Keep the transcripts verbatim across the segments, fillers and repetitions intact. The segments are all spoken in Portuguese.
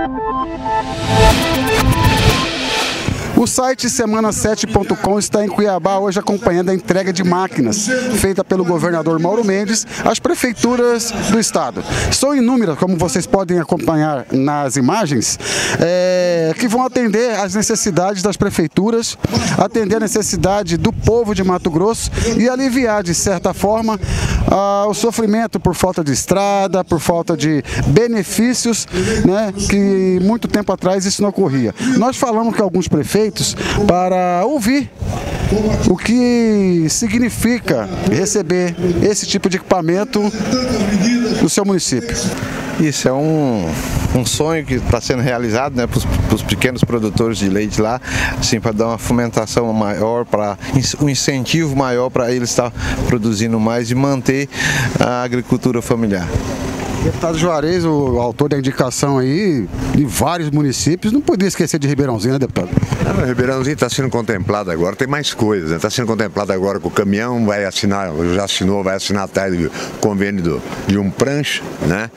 O site semana sete ponto com está em Cuiabá hoje acompanhando a entrega de máquinas feita pelo governador Mauro Mendes às prefeituras do estado. São inúmeras, como vocês podem acompanhar nas imagens, é, que vão atender às necessidades das prefeituras, atender a necessidade do povo de Mato Grosso e aliviar, de certa forma, ah, o sofrimento por falta de estrada, por falta de benefícios, né, que muito tempo atrás isso não ocorria. Nós falamos com alguns prefeitos para ouvir o que significa receber esse tipo de equipamento no seu município. Isso é um, um sonho que está sendo realizado, né, para os pequenos produtores de leite lá, assim, para dar uma fomentação maior, para um incentivo maior para eles estar produzindo mais e manter a agricultura familiar. Deputado Juarez, o autor da indicação aí de vários municípios, não podia esquecer de Ribeirãozinho, né, deputado? Não, o Ribeirãozinho está sendo contemplado agora, tem mais coisas, está, né? sendo contemplado agora com o caminhão, vai assinar, já assinou, vai assinar atrás do convênio do, de um prancha, né?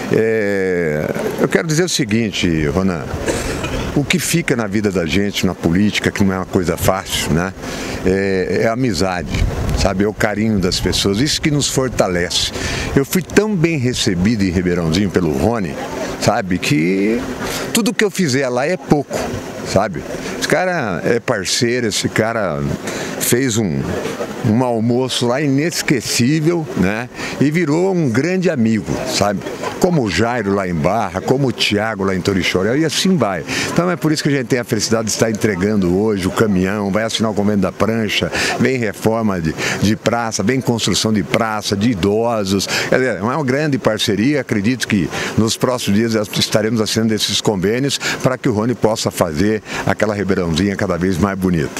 É, eu quero dizer o seguinte, Ronan, o que fica na vida da gente, na política, que não é uma coisa fácil, né? É, é a amizade, sabe? É o carinho das pessoas, isso que nos fortalece. Eu fui tão bem recebido em Ribeirãozinho pelo Rony, sabe? Que tudo que eu fizer lá é pouco, sabe? Esse cara é parceiro, esse cara fez um, um almoço lá inesquecível, né? E virou um grande amigo, sabe? Como o Jairo lá em Barra, como o Tiago lá em Torixoréu, e assim vai. Então é por isso que a gente tem a felicidade de estar entregando hoje o caminhão, vai assinar o convênio da prancha, vem reforma de, de praça, vem construção de praça, de idosos. Quer dizer, é uma grande parceria, acredito que nos próximos dias estaremos assinando esses convênios para que o Rony possa fazer aquela Ribeirãozinha cada vez mais bonita.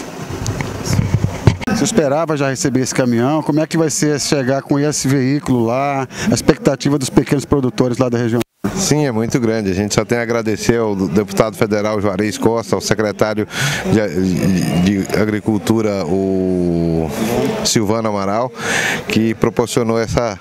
Você esperava já receber esse caminhão? Como é que vai ser chegar com esse veículo lá? A expectativa dos pequenos produtores lá da região? Sim, é muito grande. A gente só tem a agradecer ao deputado federal Juarez Costa, ao secretário de, de Agricultura, o Silvano Amaral, que proporcionou essa,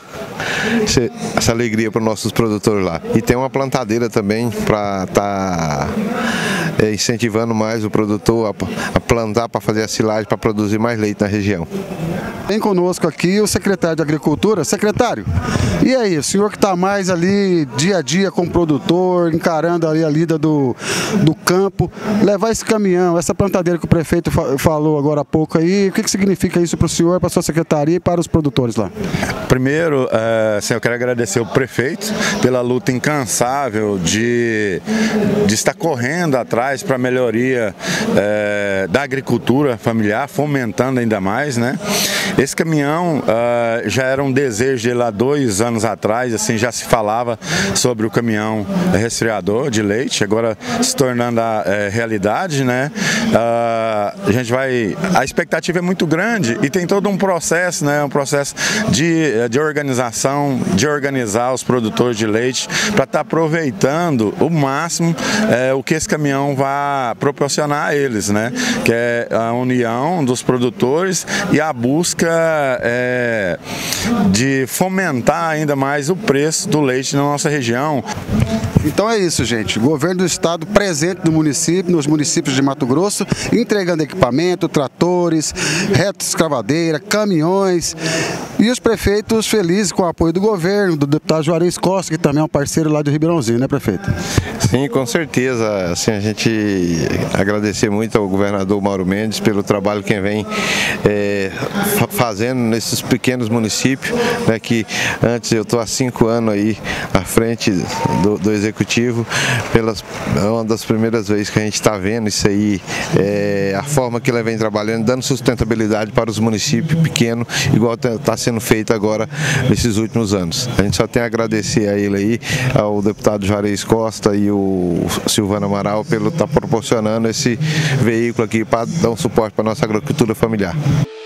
essa alegria para os nossos produtores lá. E tem uma plantadeira também para estar tá incentivando mais o produtor a, a plantar para fazer a silagem, para produzir mais leite na região. Tem conosco aqui o secretário de Agricultura. Secretário, e aí, o senhor que está mais ali dia a dia com o produtor, encarando ali a lida do, do campo, levar esse caminhão, essa plantadeira que o prefeito fa falou agora há pouco aí, o que, que significa isso para o senhor, para a sua secretaria e para os produtores lá? Primeiro, é, assim, eu quero agradecer o prefeito pela luta incansável de, de estar correndo atrás para a melhoria é, da agricultura familiar, fomentando ainda mais, né? Esse caminhão uh, já era um desejo dele há dois anos atrás, assim, já se falava sobre o caminhão resfriador de leite, agora se tornando a é, realidade, né? Uh, a gente vai, a expectativa é muito grande e tem todo um processo, né? Um processo de, de organização, de organizar os produtores de leite para estar tá aproveitando o máximo é, o que esse caminhão vai proporcionar a eles, né? Que é a união dos produtores e a busca é, de fomentar ainda mais o preço do leite na nossa região. Então é isso, gente. O governo do estado presente no município, nos municípios de Mato Grosso, entregando equipamento, tratores, reto escavadeira, caminhões, e os prefeitos felizes com o apoio do governo, do deputado Juarez Costa, que também é um parceiro lá de Ribeirãozinho, né, prefeito? Sim, com certeza. Assim, a gente agradecer muito ao governador Mauro Mendes pelo trabalho que vem é, fazendo nesses pequenos municípios, né, que antes eu estou há cinco anos aí à frente do, do executivo, pelas, é uma das primeiras vezes que a gente está vendo isso aí, é, a forma que ele vem trabalhando, dando sustentabilidade para os municípios pequenos, igual está sendo feito agora nesses últimos anos. A gente só tem a agradecer a ele aí, ao deputado Juarez Costa e o Silvano Amaral, pelo estar tá proporcionando esse veículo aqui para dar um suporte para a nossa agricultura familiar.